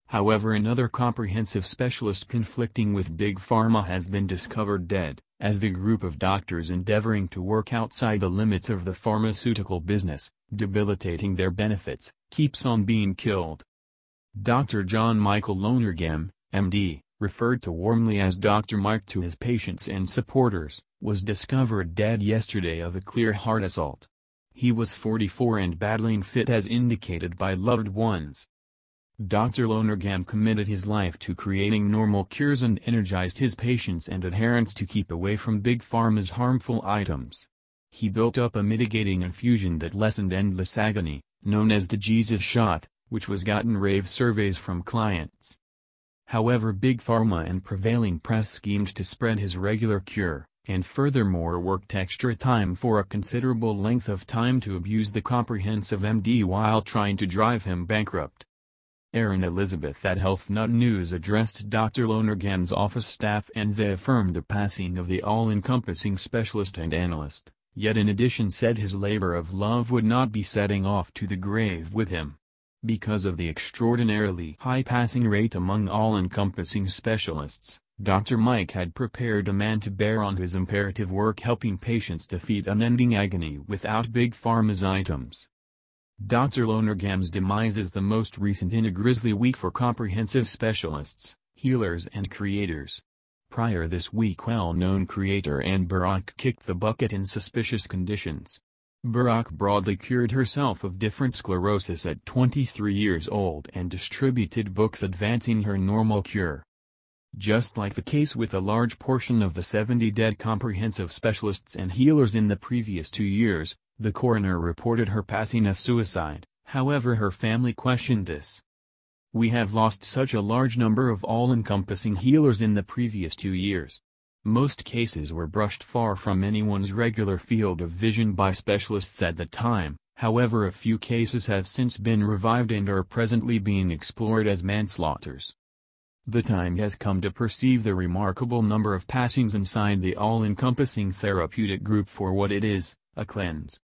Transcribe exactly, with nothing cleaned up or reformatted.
However, another comprehensive specialist conflicting with Big Pharma has been discovered dead, as the group of doctors endeavoring to work outside the limits of the pharmaceutical business, debilitating their benefits, keeps on being killed. Doctor John Michael Lonergan, M D, referred to warmly as Doctor Mike to his patients and supporters, was discovered dead yesterday of a clear heart assault. He was forty-four and battling fit as indicated by loved ones. Doctor Lonergan committed his life to creating normal cures and energized his patients and adherents to keep away from Big Pharma's harmful items. He built up a mitigating infusion that lessened endless agony, known as the Jesus Shot, which was gotten rave surveys from clients. However, Big Pharma and prevailing press schemed to spread his regular cure, and furthermore worked extra time for a considerable length of time to abuse the comprehensive M D while trying to drive him bankrupt. Erin Elizabeth at Health Nut News addressed Doctor Lonergan's office staff and they affirmed the passing of the all-encompassing specialist and analyst, yet in addition said his labor of love would not be setting off to the grave with him. Because of the extraordinarily high passing rate among all-encompassing specialists, Doctor Mike had prepared a man to bear on his imperative work helping patients defeat unending agony without Big Pharma's items. Doctor Lonergan's demise is the most recent in a grisly week for comprehensive specialists, healers and creators. Prior this week, well-known creator Anne Barak kicked the bucket in suspicious conditions. Barak broadly cured herself of different sclerosis at twenty-three years old and distributed books advancing her normal cure. Just like the case with a large portion of the seventy dead comprehensive specialists and healers in the previous two years, the coroner reported her passing as suicide. However, her family questioned this. "We have lost such a large number of all-encompassing healers in the previous two years. Most cases were brushed far from anyone's regular field of vision by specialists at the time, however a few cases have since been revived and are presently being explored as manslaughters. The time has come to perceive the remarkable number of passings inside the all-encompassing therapeutic group for what it is, a cleanse.